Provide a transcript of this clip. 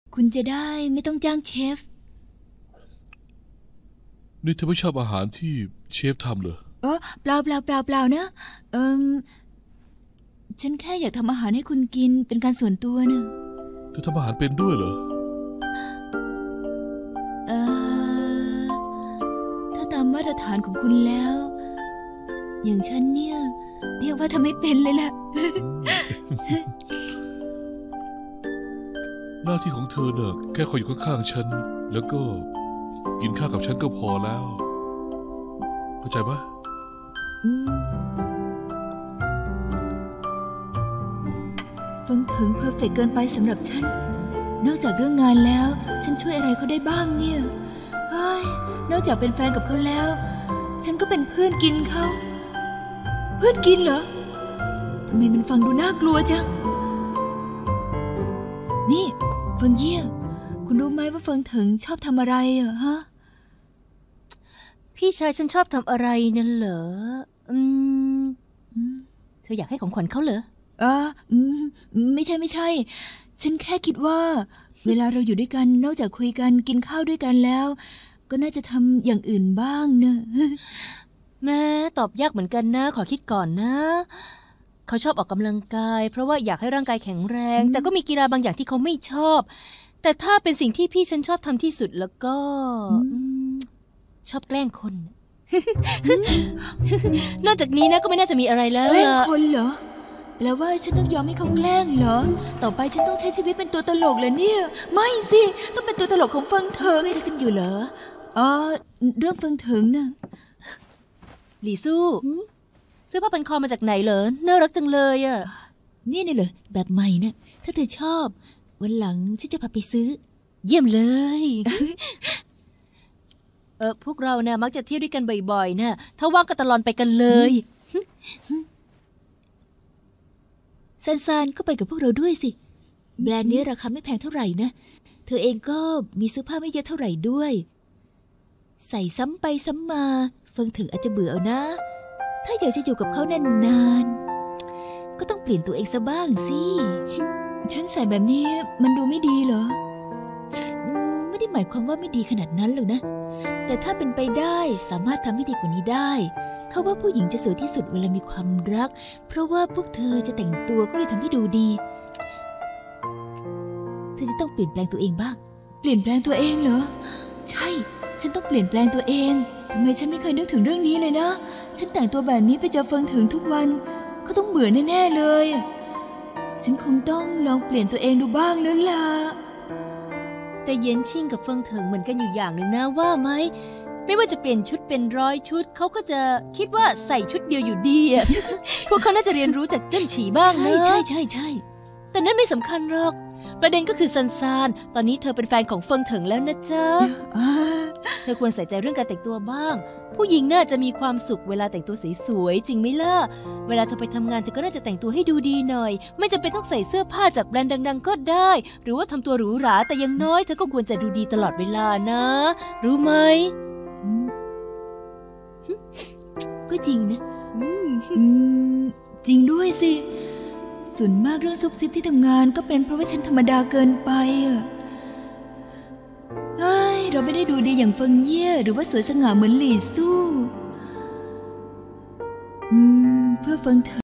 คุณจะได้ไม่ต้องจ้างเชฟนี่เธอไม่ชอบอาหารที่เชฟทำเหรอเปล่านะฉันแค่อยากทำอาหารให้คุณกินเป็นการส่วนตัวนะเธอทำอาหารเป็นด้วยเหรอถ้าตามมาตรฐานของคุณแล้วอย่างฉันเนี่ยเรียกว่าทำไม่เป็นเลยล่ะหน้าที่ของเธอเนอะแค่คอยอยู่ข้างๆฉันแล้วก็กินข้าวกับฉันก็พอแล้วเข้าใจไหมฟังถึงเพอร์เฟกต์เกินไปสำหรับฉันนอกจากเรื่องงานแล้วฉันช่วยอะไรเขาได้บ้างเนี่ยเฮ้ยนอกจากเป็นแฟนกับเขาแล้วฉันก็เป็นเพื่อนกินเขาเพื่อนกินเหรอทำไมมันฟังดูน่ากลัวจังนี่เฟิงเยี่ยคุณรู้ไหมว่าเฟิงถึงชอบทำอะไรอะฮะพี่ชายฉันชอบทำอะไรนั่นเหรอเธออยากให้ของขวัญเขาเหรอไม่ใช่ฉันแค่คิดว่าเวลาเราอยู่ด้วยกันนอกจากคุยกันกินข้าวด้วยกันแล้วก็น่าจะทำอย่างอื่นบ้างเนอะแม่ตอบยากเหมือนกันนะขอคิดก่อนนะเขาชอบออกกำลังกายเพราะว่าอยากให้ร่างกายแข็งแรงแต่ก็มีกีฬาบางอย่างที่เขาไม่ชอบแต่ถ้าเป็นสิ่งที่พี่ฉันชอบทำที่สุดแล้วก็ชอบแกล้งคน นอกจากนี้นะก็ไม่น่าจะมีอะไรแล้วแกล้งคนเหรอแปลว่าฉันต้องยอมให้เขาแกล้งเหรอต่อไปฉันต้องใช้ชีวิตเป็นตัวตลกเหรอเนี่ยไม่สิต้องเป็นตัวตลกของเฟิงเถิงไม่ได้กันอยู่เหรอเรื่องเฟิงเถิงน่ะหลี่สู้ซื้อผ้าพันคอมาจากไหนเหรอน่ารักจังเลยอ่ะนี่เหรอแบบใหม่นะถ้าเธอชอบวันหลังฉันจะพาไปซื้อเยี่ยมเลย พวกเราเนี่ยมักจะเที่ยวด้วยกันบ่อยๆนะถ้าว่างก็ตลอดไปกันเลยซานก็ไปกับพวกเราด้วยสิแบรนด์นี้ราคาไม่แพงเท่าไหร่นะเธอเองก็มีเสื้อผ้าไม่เยอะเท่าไหร่ด้วยใส่ซ้ำไปซ้ำมาเฟิงถึงอาจจะเบื่อเอานะถ้าอยากจะอยู่กับเขานานๆก็ต้องเปลี่ยนตัวเองซะบ้างสิฉันใส่แบบนี้มันดูไม่ดีเหรอไม่ได้หมายความว่าไม่ดีขนาดนั้นหรอกนะแต่ถ้าเป็นไปได้สามารถทำให้ดีกว่านี้ได้เขาว่าผู้หญิงจะสวยที่สุดเวลามีความรักเพราะว่าพวกเธอจะแต่งตัวก็เลยทำให้ดูดีเธอจะต้องเปลี่ยนแปลงตัวเองบ้างเปลี่ยนแปลงตัวเองเหรอใช่ฉันต้องเปลี่ยนแปลงตัวเองทำไมฉันไม่เคยนึกถึงเรื่องนี้เลยนะฉันแต่งตัวแบบนี้ไปเจอเฟิงถึงทุกวันเขาต้องเบื่อแน่ๆเลยฉันคงต้องลองเปลี่ยนตัวเองดูบ้างแล้วล่ะแต่เย็นชิงกับเฟิงเถิงเหมือนกันอยู่อย่างหนึ่งนะว่าไหมไม่ว่าจะเปลี่ยนชุดเป็น100 ชุดเขาก็จะคิดว่าใส่ชุดเดียวอยู่ดีอ่ะ พวกเขาน่าจะเรียนรู้จากเจิ้นฉีบ้างนะใช่แต่นั่นไม่สำคัญหรอกประเด็นก็คือซันซานตอนนี้เธอเป็นแฟนของเฟิงเถิงแล้วนะจ๊ะเธอควรใส่ใจเรื่องการแต่งตัวบ้างผู้หญิงน่าจะมีความสุขเวลาแต่งตัวสวยๆจริงไหมล่ะเวลาเธอไปทำงานเธอก็น่าจะแต่งตัวให้ดูดีหน่อยไม่จำเป็นต้องใส่เสื้อผ้าจากแบรนด์ดังๆก็ได้หรือว่าทำตัวหรูหราแต่ยังน้อยเธอก็ควรจะดูดีตลอดเวลานะรู้ไหมก็จริงนะจริงด้วยสิส่วนมากเรื่องซุบซิบที่ทำงานก็เป็นเพราะว่าฉันธรรมดาเกินไปเฮ้ยเราไม่ได้ดูดีอย่างเฟิงเย่หรือว่าสวยสง่าเหมือนหลี่สู้เพื่อเฟิงเธอ